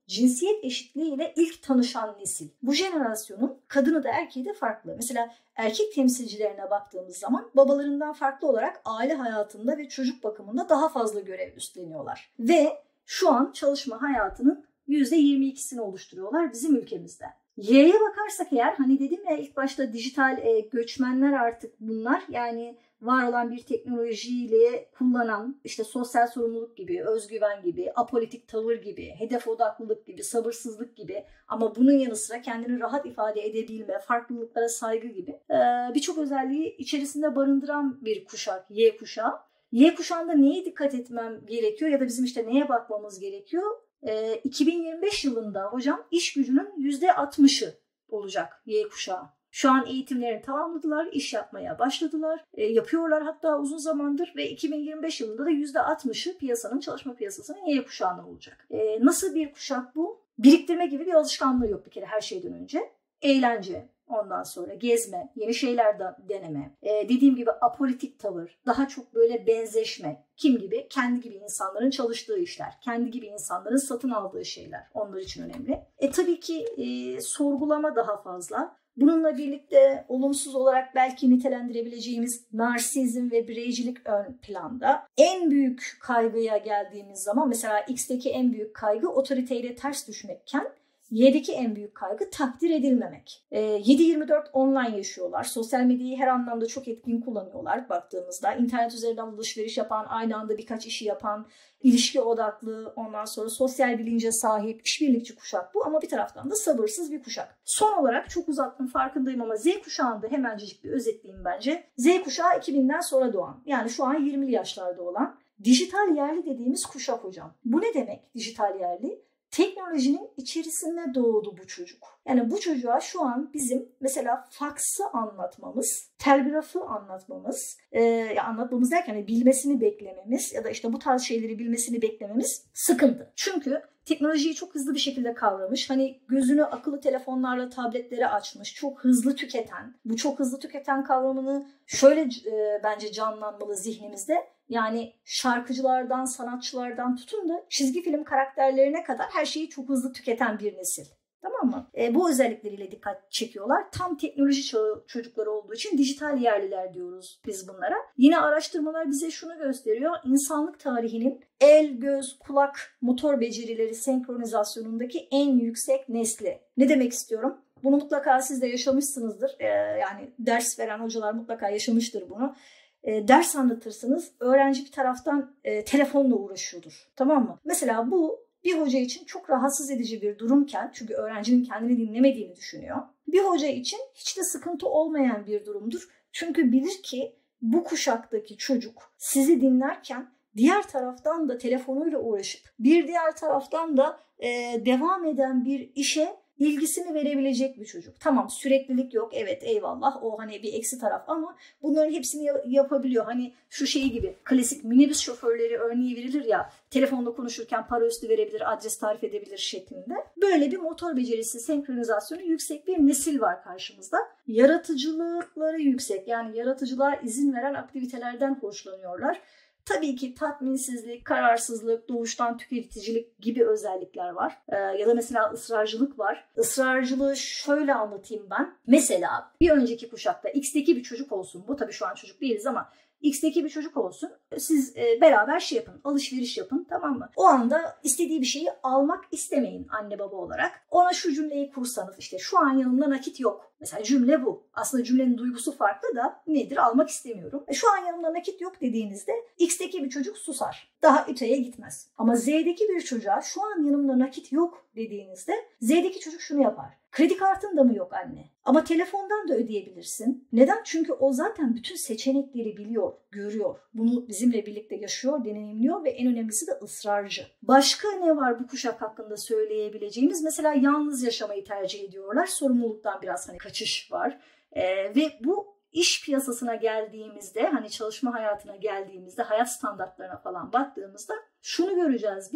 cinsiyet eşitliğiyle ilk tanışan nesil. Bu jenerasyonun kadını da erkeği de farklı. Mesela erkek temsilcilerine baktığımız zaman babalarından farklı olarak aile hayatında ve çocuk bakımında daha fazla görev üstleniyorlar. Ve şu an çalışma hayatının yüzde yirmi ikisini oluşturuyorlar bizim ülkemizde. Y'ye bakarsak eğer, hani dedim ya ilk başta dijital e, göçmenler artık bunlar. Yani var olan bir teknolojiyle kullanan, işte sosyal sorumluluk gibi, özgüven gibi, apolitik tavır gibi, hedef odaklılık gibi, sabırsızlık gibi, ama bunun yanı sıra kendini rahat ifade edebilme, farklılıklara saygı gibi e, birçok özelliği içerisinde barındıran bir kuşak, Y kuşağı. Y kuşağında neye dikkat etmem gerekiyor ya da bizim işte neye bakmamız gerekiyor? E, iki bin yirmi beş yılında hocam iş gücünün yüzde altmışı olacak Y kuşağı. Şu an eğitimlerini tamamladılar, iş yapmaya başladılar, e, yapıyorlar hatta uzun zamandır ve iki bin yirmi beş yılında da yüzde altmışı piyasanın, çalışma piyasasının Y kuşağında olacak. E, nasıl bir kuşak bu? Biriktirme gibi bir alışkanlığı yok bir kere her şeyden önce. Eğlence, ondan sonra gezme, yeni şeyler de deneme, e, dediğim gibi apolitik tavır, daha çok böyle benzeşme. Kim gibi? Kendi gibi insanların çalıştığı işler, kendi gibi insanların satın aldığı şeyler onlar için önemli. E tabii ki e, sorgulama daha fazla. Bununla birlikte olumsuz olarak belki nitelendirebileceğimiz narsizm ve bireycilik ön planda. En büyük kaygıya geldiğimiz zaman mesela X'teki en büyük kaygı otoriteyle ters düşmekken, Y'deki en büyük kaygı takdir edilmemek. E, yedi yirmi dört online yaşıyorlar. Sosyal medyayı her anlamda çok etkin kullanıyorlar baktığımızda. İnternet üzerinden alışveriş yapan, aynı anda birkaç işi yapan, ilişki odaklı, ondan sonra sosyal bilince sahip, işbirlikçi kuşak bu, ama bir taraftan da sabırsız bir kuşak. Son olarak çok uzattım farkındayım ama Z kuşağında hemencik bir özetleyeyim bence. Z kuşağı iki binden sonra doğan, yani şu an yirmili yaşlarda olan dijital yerli dediğimiz kuşak hocam. Bu ne demek dijital yerli? Teknolojinin içerisinde doğdu bu çocuk. Yani bu çocuğa şu an bizim mesela faksı anlatmamız, telgrafı anlatmamız, e, ya anlatmamız derken yani bilmesini beklememiz ya da işte bu tarz şeyleri bilmesini beklememiz sıkıntı. Çünkü teknolojiyi çok hızlı bir şekilde kavramış. Hani gözünü akıllı telefonlarla, tabletlere açmış. Çok hızlı tüketen. Bu çok hızlı tüketen kavramını şöyle e, bence canlanmalı zihnimizde. Yani şarkıcılardan, sanatçılardan tutun da çizgi film karakterlerine kadar her şeyi çok hızlı tüketen bir nesil. Tamam mı? E, bu özellikleriyle dikkat çekiyorlar. Tam teknoloji çağı çocukları olduğu için dijital yerliler diyoruz biz bunlara. Yine araştırmalar bize şunu gösteriyor. İnsanlık tarihinin el, göz, kulak, motor becerileri senkronizasyonundaki en yüksek nesli. Ne demek istiyorum? Bunu mutlaka siz de yaşamışsınızdır. E, yani ders veren hocalar mutlaka yaşamıştır bunu. E, ders anlatırsınız, öğrenci bir taraftan e, telefonla uğraşıyordur. Tamam mı? Mesela bu bir hoca için çok rahatsız edici bir durumken, çünkü öğrencinin kendini dinlemediğini düşünüyor. Bir hoca için hiç de sıkıntı olmayan bir durumdur. Çünkü bilir ki bu kuşaktaki çocuk sizi dinlerken diğer taraftan da telefonuyla uğraşıp bir diğer taraftan da e, devam eden bir işe ilgisini verebilecek bir çocuk. Tamam, süreklilik yok, evet eyvallah, o hani bir eksi taraf, ama bunların hepsini yapabiliyor. Hani şu şey gibi, klasik minibüs şoförleri örneği verilir ya, telefonda konuşurken para üstü verebilir, adres tarif edebilir şeklinde. Böyle bir motor becerisi, senkronizasyonu yüksek bir nesil var karşımızda. Yaratıcılıkları yüksek, yani yaratıcılığa izin veren aktivitelerden hoşlanıyorlar. Tabii ki tatminsizlik, kararsızlık, doğuştan tüketicilik gibi özellikler var. Ee, ya da mesela ısrarcılık var. Israrcılığı şöyle anlatayım ben. Mesela bir önceki kuşakta X'teki bir çocuk olsun. Bu tabii şu an çocuk değiliz ama X'teki bir çocuk olsun. Siz e, beraber şey yapın, alışveriş yapın, tamam mı? O anda istediği bir şeyi almak istemeyin anne baba olarak. Ona şu cümleyi kursanız, işte şu an yanımda nakit yok. Mesela cümle bu. Aslında cümlenin duygusu farklı da nedir? Almak istemiyorum. E, şu an yanımda nakit yok dediğinizde X'teki bir çocuk susar. Daha öteye gitmez. Ama Z'deki bir çocuğa şu an yanımda nakit yok dediğinizde Z'deki çocuk şunu yapar. Kredi kartın da mı yok anne? Ama telefondan da ödeyebilirsin. Neden? Çünkü o zaten bütün seçenekleri biliyor, görüyor. Bunu bizimle birlikte yaşıyor, deneyimliyor ve en önemlisi de ısrarcı. Başka ne var bu kuşak hakkında söyleyebileceğimiz? Mesela yalnız yaşamayı tercih ediyorlar. Sorumluluktan biraz hani kaçış var. Ee, ve bu iş piyasasına geldiğimizde, hani çalışma hayatına geldiğimizde, hayat standartlarına falan baktığımızda şunu göreceğiz biz.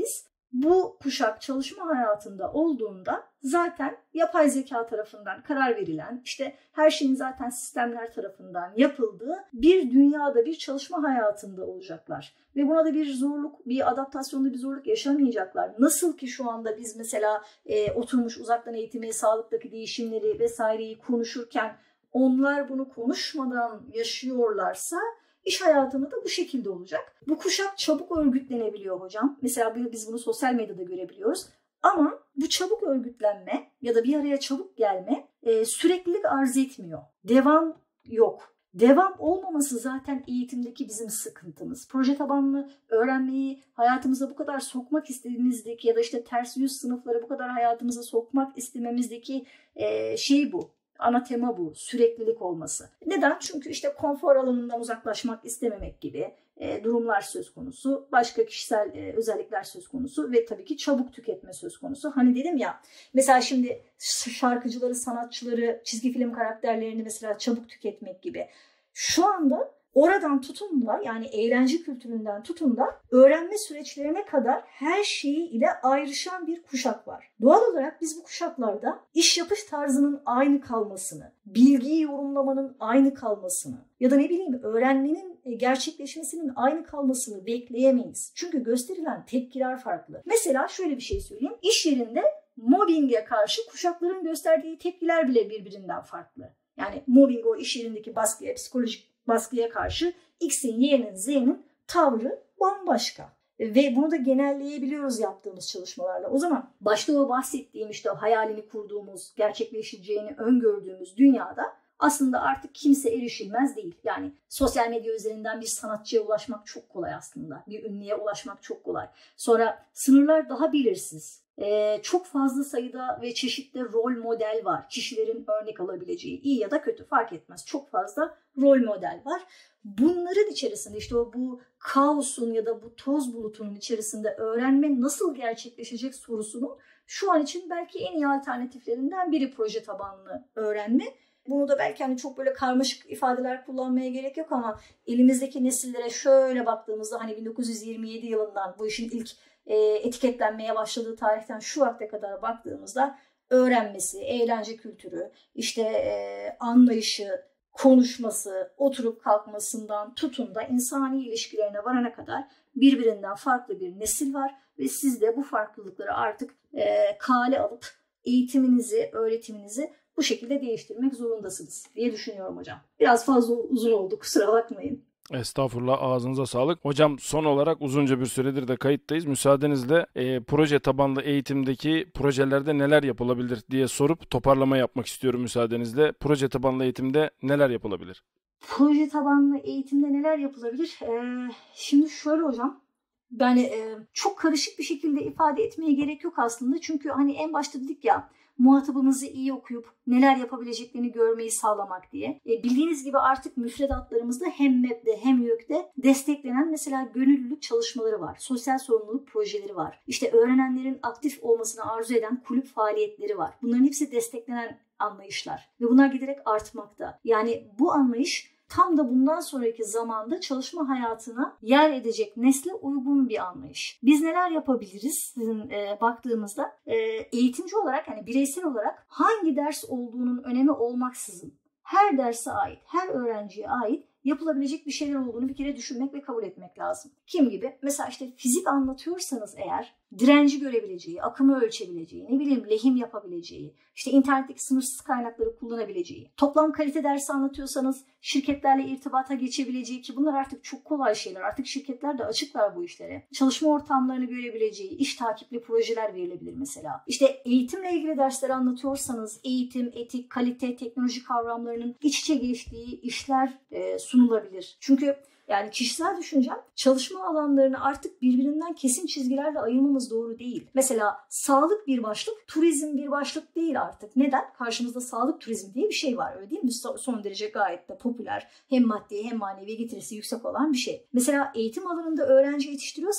Bu kuşak çalışma hayatında olduğunda zaten yapay zeka tarafından karar verilen, işte her şeyin zaten sistemler tarafından yapıldığı bir dünyada, bir çalışma hayatında olacaklar. Ve buna da bir zorluk, bir adaptasyonda bir zorluk yaşamayacaklar. Nasıl ki şu anda biz mesela e, oturmuş uzaktan eğitimi, sağlıktaki değişimleri vesaireyi konuşurken onlar bunu konuşmadan yaşıyorlarsa İş hayatında da bu şekilde olacak. Bu kuşak çabuk örgütlenebiliyor hocam. Mesela biz bunu sosyal medyada görebiliyoruz. Ama bu çabuk örgütlenme ya da bir araya çabuk gelme e, süreklilik arz etmiyor. Devam yok. Devam olmaması zaten eğitimdeki bizim sıkıntımız. Proje tabanlı öğrenmeyi hayatımıza bu kadar sokmak istediğimizdeki ya da işte ters yüz sınıfları bu kadar hayatımıza sokmak istememizdeki e, şey bu. Ana tema bu, süreklilik olması. Neden? Çünkü işte konfor alanından uzaklaşmak istememek gibi e, durumlar söz konusu. Başka kişisel e, özellikler söz konusu ve tabii ki çabuk tüketme söz konusu. Hani dedim ya, mesela şimdi şarkıcıları, sanatçıları, çizgi film karakterlerini mesela çabuk tüketmek gibi. Şu anda oradan tutun da, yani eğlence kültüründen tutun da öğrenme süreçlerine kadar her şeyi ile ayrışan bir kuşak var. Doğal olarak biz bu kuşaklarda iş yapış tarzının aynı kalmasını, bilgiyi yorumlamanın aynı kalmasını ya da ne bileyim öğrenmenin gerçekleşmesinin aynı kalmasını bekleyemeyiz. Çünkü gösterilen tepkiler farklı. Mesela şöyle bir şey söyleyeyim. İş yerinde mobbinge karşı kuşakların gösterdiği tepkiler bile birbirinden farklı. Yani mobbing, o iş yerindeki baskıya, psikolojik baskıya karşı X'in, Y'nin, Z'nin tavrı bambaşka. Ve bunu da genelleyebiliyoruz yaptığımız çalışmalarla. O zaman başta o bahsettiğim işte o hayalini kurduğumuz, gerçekleşeceğini öngördüğümüz dünyada aslında artık kimse erişilmez değil. Yani sosyal medya üzerinden bir sanatçıya ulaşmak çok kolay aslında. Bir ünlüye ulaşmak çok kolay. Sonra sınırlar daha belirsiz. Ee, çok fazla sayıda ve çeşitli rol model var. Kişilerin örnek alabileceği, iyi ya da kötü fark etmez. Çok fazla rol model var. Bunların içerisinde işte o bu kaosun ya da bu toz bulutunun içerisinde öğrenme nasıl gerçekleşecek sorusunun şu an için belki en iyi alternatiflerinden biri proje tabanlı öğrenme. Bunu da belki hani çok böyle karmaşık ifadeler kullanmaya gerek yok ama elimizdeki nesillere şöyle baktığımızda hani bin dokuz yüz yirmi yedi yılından bu işin ilk e, etiketlenmeye başladığı tarihten şu vakte kadar baktığımızda öğrenmesi, eğlence kültürü, işte e, anlayışı, konuşması, oturup kalkmasından tutun da insani ilişkilerine varana kadar birbirinden farklı bir nesil var ve siz de bu farklılıkları artık e, kale alıp eğitiminizi, öğretiminizi bu şekilde değiştirmek zorundasınız diye düşünüyorum hocam. Biraz fazla uzun oldu, kusura bakmayın. Estağfurullah, ağzınıza sağlık. Hocam son olarak uzunca bir süredir de kayıttayız. Müsaadenizle e, proje tabanlı eğitimdeki projelerde neler yapılabilir diye sorup toparlama yapmak istiyorum müsaadenizle. Proje tabanlı eğitimde neler yapılabilir? Proje tabanlı eğitimde neler yapılabilir? Ee, şimdi şöyle hocam. Yani e, çok karışık bir şekilde ifade etmeye gerek yok aslında. Çünkü hani en başta dedik ya, muhatabımızı iyi okuyup neler yapabileceklerini görmeyi sağlamak diye. E, bildiğiniz gibi artık müfredatlarımızda hem M E B'de hem YÖK'te desteklenen mesela gönüllülük çalışmaları var. Sosyal sorumluluk projeleri var. İşte öğrenenlerin aktif olmasını arzu eden kulüp faaliyetleri var. Bunların hepsi desteklenen anlayışlar. Ve bunlar giderek artmakta. Yani bu anlayış tam da bundan sonraki zamanda çalışma hayatına yer edecek nesle uygun bir anlayış. Biz neler yapabiliriz sizin e, baktığımızda e, eğitimci olarak, yani bireysel olarak hangi ders olduğunun önemi olmaksızın her derse ait, her öğrenciye ait yapılabilecek bir şeyler olduğunu bir kere düşünmek ve kabul etmek lazım. Kim gibi? Mesela işte fizik anlatıyorsanız eğer direnci görebileceği, akımı ölçebileceği, ne bileyim lehim yapabileceği, işte internetteki sınırsız kaynakları kullanabileceği, toplam kalite dersi anlatıyorsanız şirketlerle irtibata geçebileceği, ki bunlar artık çok kolay şeyler. Artık şirketler de açıklar bu işlere. Çalışma ortamlarını görebileceği, iş takipli projeler verilebilir mesela. İşte eğitimle ilgili dersleri anlatıyorsanız eğitim, etik, kalite, teknoloji kavramlarının iç içe geçtiği işler e, sunulabilir. Çünkü yani kişisel düşüncem, çalışma alanlarını artık birbirinden kesin çizgilerle ayırmamız doğru değil. Mesela sağlık bir başlık, turizm bir başlık değil artık. Neden? Karşımızda sağlık turizmi diye bir şey var, öyle değil mi? Son derece gayet de popüler, hem maddi hem manevi getirisi yüksek olan bir şey. Mesela eğitim alanında öğrenci yetiştiriyorsanız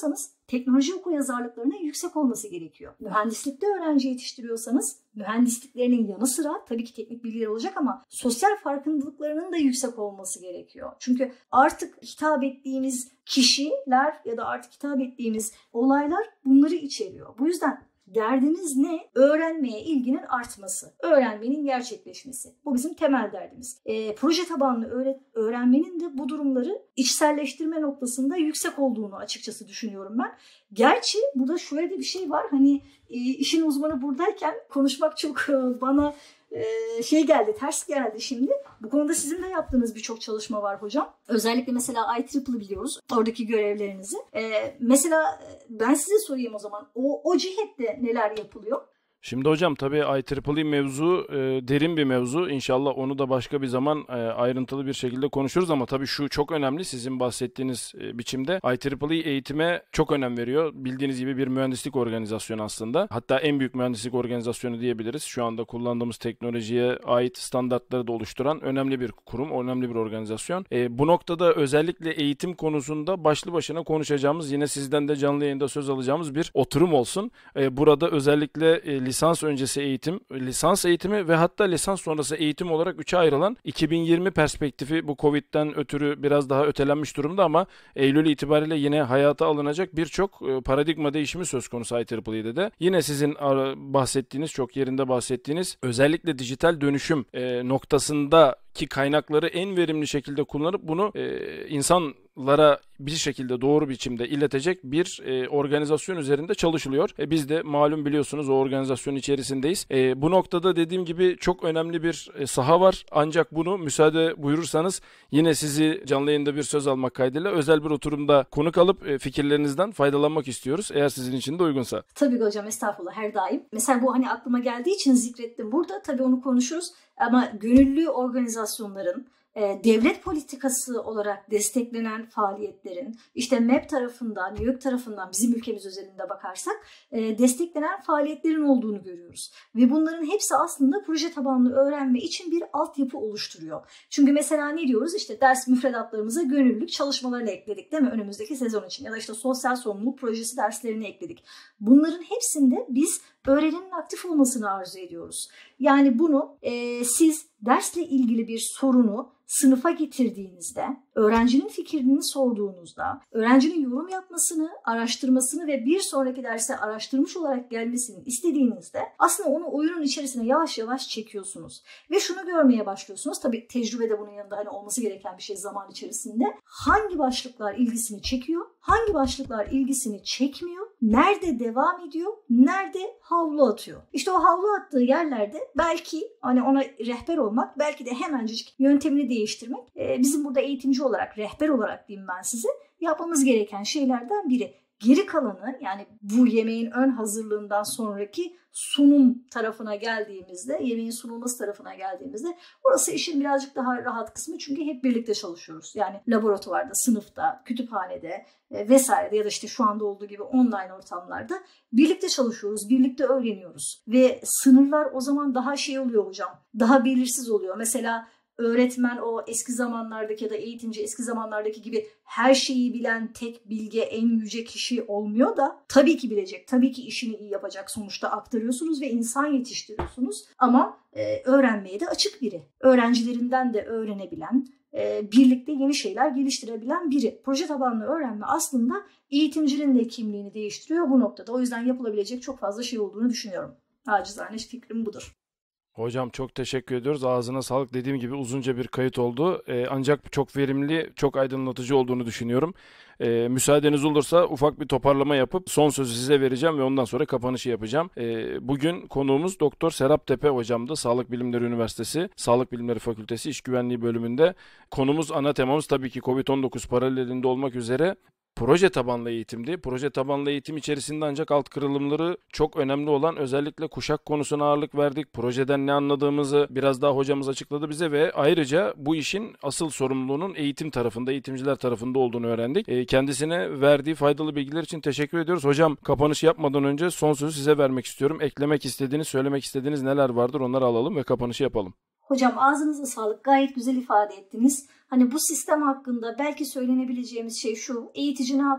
teknoloji okuryazarlıklarının yüksek olması gerekiyor. Mühendislikte öğrenci yetiştiriyorsanız mühendisliklerinin yanı sıra tabii ki teknik bilgileri olacak ama sosyal farkındalıklarının da yüksek olması gerekiyor. Çünkü artık hitap ettiğimiz kişiler ya da artık hitap ettiğimiz olaylar bunları içeriyor. Bu yüzden derdimiz ne? Öğrenmeye ilginin artması, öğrenmenin gerçekleşmesi. Bu bizim temel derdimiz. E, proje tabanlı öğret- öğrenmenin de bu durumları içselleştirme noktasında yüksek olduğunu açıkçası düşünüyorum ben. Gerçi burada şöyle de bir şey var. Hani e, işin uzmanı buradayken konuşmak çok e, bana e, şey geldi, ters geldi şimdi. Bu konuda sizin de yaptığınız birçok çalışma var hocam. Özellikle mesela I E E E biliyoruz. Oradaki görevlerinizi. E, mesela ben size sorayım o zaman. O, o cihette neler yapılıyor? Şimdi hocam tabii I E E E mevzu e, derin bir mevzu. İnşallah onu da başka bir zaman e, ayrıntılı bir şekilde konuşuruz ama tabii şu çok önemli. Sizin bahsettiğiniz e, biçimde I E E E eğitime çok önem veriyor. Bildiğiniz gibi bir mühendislik organizasyonu aslında. Hatta en büyük mühendislik organizasyonu diyebiliriz. Şu anda kullandığımız teknolojiye ait standartları da oluşturan önemli bir kurum, önemli bir organizasyon. E, bu noktada özellikle eğitim konusunda başlı başına konuşacağımız, yine sizden de canlı yayında söz alacağımız bir oturum olsun. E, burada özellikle e, lisans öncesi eğitim, lisans eğitimi ve hatta lisans sonrası eğitim olarak üçe ayrılan iki bin yirmi perspektifi bu Covid'den ötürü biraz daha ötelenmiş durumda ama Eylül itibariyle yine hayata alınacak birçok paradigma değişimi söz konusu I E E E'de de. Yine sizin bahsettiğiniz, çok yerinde bahsettiğiniz özellikle dijital dönüşüm noktasında ki kaynakları en verimli şekilde kullanıp bunu e, insanlara bir şekilde doğru biçimde iletecek bir e, organizasyon üzerinde çalışılıyor. E, biz de malum biliyorsunuz o organizasyonun içerisindeyiz. E, bu noktada dediğim gibi çok önemli bir e, saha var. Ancak bunu müsaade buyurursanız yine sizi canlı yayında bir söz almak kaydıyla özel bir oturumda konuk alıp e, fikirlerinizden faydalanmak istiyoruz. Eğer sizin için de uygunsa. Tabii hocam, estağfurullah, her daim. Mesela bu hani aklıma geldiği için zikrettim burada. Tabii onu konuşuruz. Ama gönüllü organizasyonların, e, devlet politikası olarak desteklenen faaliyetlerin, işte M E P tarafından, N Ö K tarafından bizim ülkemiz özelinde bakarsak e, desteklenen faaliyetlerin olduğunu görüyoruz. Ve bunların hepsi aslında proje tabanlı öğrenme için bir altyapı oluşturuyor. Çünkü mesela ne diyoruz? İşte ders müfredatlarımıza gönüllülük çalışmalarını ekledik değil mi? Önümüzdeki sezon için ya da işte sosyal sorumluluk projesi derslerini ekledik. Bunların hepsinde biz öğrenenin aktif olmasını arzu ediyoruz. Yani bunu e, siz dersle ilgili bir sorunu sınıfa getirdiğinizde, öğrencinin fikrini sorduğunuzda, öğrencinin yorum yapmasını, araştırmasını ve bir sonraki derse araştırmış olarak gelmesini istediğinizde aslında onu oyunun içerisine yavaş yavaş çekiyorsunuz. Ve şunu görmeye başlıyorsunuz. Tabii tecrübe de bunun yanında hani olması gereken bir şey zaman içerisinde. Hangi başlıklar ilgisini çekiyor, hangi başlıklar ilgisini çekmiyor, nerede devam ediyor, nerede havlu atıyor. İşte o havlu attığı yerlerde belki hani ona rehber olmak, belki de hemencik yöntemini değiştirmek e, bizim burada eğitimci olarak, rehber olarak diyeyim ben size, yapmamız gereken şeylerden biri. Geri kalanı, yani bu yemeğin ön hazırlığından sonraki sunum tarafına geldiğimizde, yemeğin sunulması tarafına geldiğimizde orası işin birazcık daha rahat kısmı, çünkü hep birlikte çalışıyoruz. Yani laboratuvarda, sınıfta, kütüphanede e, vesairede ya da işte şu anda olduğu gibi online ortamlarda birlikte çalışıyoruz, birlikte öğreniyoruz. Ve sınırlar o zaman daha şey oluyor hocam, daha belirsiz oluyor. Mesela öğretmen o eski zamanlardaki ya da eğitimci eski zamanlardaki gibi her şeyi bilen tek bilge en yüce kişi olmuyor da tabii ki bilecek, tabii ki işini iyi yapacak, sonuçta aktarıyorsunuz ve insan yetiştiriyorsunuz ama e, öğrenmeye de açık biri. Öğrencilerinden de öğrenebilen, e, birlikte yeni şeyler geliştirebilen biri. Proje tabanlı öğrenme aslında eğitimcinin de kimliğini değiştiriyor bu noktada. O yüzden yapılabilecek çok fazla şey olduğunu düşünüyorum. Acizane fikrim budur. Hocam çok teşekkür ediyoruz. Ağzına sağlık. Dediğim gibi uzunca bir kayıt oldu. Ee, ancak çok verimli, çok aydınlatıcı olduğunu düşünüyorum. Ee, müsaadeniz olursa ufak bir toparlama yapıp son sözü size vereceğim ve ondan sonra kapanışı yapacağım. Ee, bugün konuğumuz Doktor Serap Tepe hocamdı. Sağlık Bilimleri Üniversitesi, Sağlık Bilimleri Fakültesi İş Güvenliği bölümünde. Konumuz, ana temamız tabii ki kovid on dokuz paralelinde olmak üzere proje tabanlı eğitimdi. Proje tabanlı eğitim içerisinde ancak alt kırılımları çok önemli olan özellikle kuşak konusuna ağırlık verdik. Projeden ne anladığımızı biraz daha hocamız açıkladı bize ve ayrıca bu işin asıl sorumluluğunun eğitim tarafında, eğitimciler tarafında olduğunu öğrendik. E, kendisine verdiği faydalı bilgiler için teşekkür ediyoruz. Hocam, kapanış yapmadan önce son sözü size vermek istiyorum. Eklemek istediğiniz, söylemek istediğiniz neler vardır, onları alalım ve kapanışı yapalım. Hocam ağzınıza sağlık. Gayet güzel ifade ettiniz. Hani bu sistem hakkında belki söylenebileceğimiz şey şu: eğitici ne yapıyor?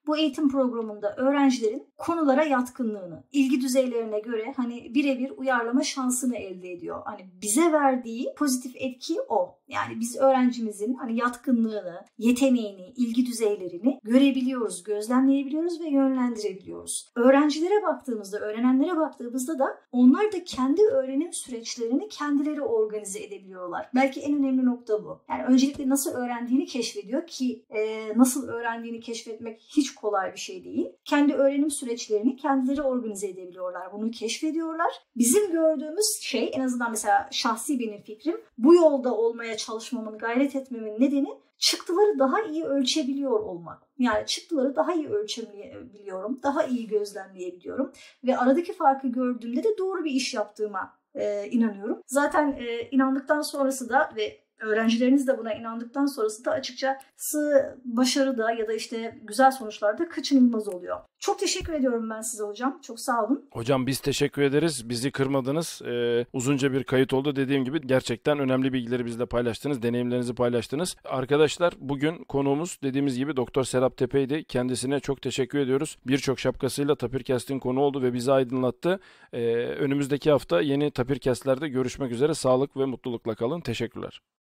bu eğitim programında öğrencilerin konulara yatkınlığını, ilgi düzeylerine göre hani birebir uyarlama şansını elde ediyor. Hani bize verdiği pozitif etki o. Yani biz öğrencimizin hani yatkınlığını, yeteneğini, ilgi düzeylerini görebiliyoruz, gözlemleyebiliyoruz ve yönlendirebiliyoruz. Öğrencilere baktığımızda, öğrenenlere baktığımızda da onlar da kendi öğrenim süreçlerini kendileri organize edebiliyorlar. Belki en önemli nokta bu. Yani öncelikle nasıl öğrendiğini keşfediyor ki e, nasıl öğrendiğini keşfetmek hiç kolay bir şey değil. Kendi öğrenim süreçlerini kendileri organize edebiliyorlar. Bunu keşfediyorlar. Bizim gördüğümüz şey, en azından mesela şahsi benim fikrim, bu yolda olmaya çalışmamın, gayret etmemin nedeni çıktıları daha iyi ölçebiliyor olmak. Yani çıktıları daha iyi ölçebiliyorum, daha iyi gözlemleyebiliyorum ve aradaki farkı gördüğümde de doğru bir iş yaptığıma e, inanıyorum. Zaten e, inandıktan sonrası da ve öğrencileriniz de buna inandıktan sonrası da açıkçası başarıda ya da işte güzel sonuçlarda kaçınılmaz oluyor. Çok teşekkür ediyorum ben size hocam. Çok sağ olun. Hocam biz teşekkür ederiz. Bizi kırmadınız. Ee, uzunca bir kayıt oldu. Dediğim gibi gerçekten önemli bilgileri bizle paylaştınız. Deneyimlerinizi paylaştınız. Arkadaşlar bugün konuğumuz dediğimiz gibi Doktor Serap Tepe'ydi. Kendisine çok teşekkür ediyoruz. Birçok şapkasıyla Tapirkast'in konu oldu ve bizi aydınlattı. Ee, önümüzdeki hafta yeni Tapirkast'lerde görüşmek üzere. Sağlık ve mutlulukla kalın. Teşekkürler.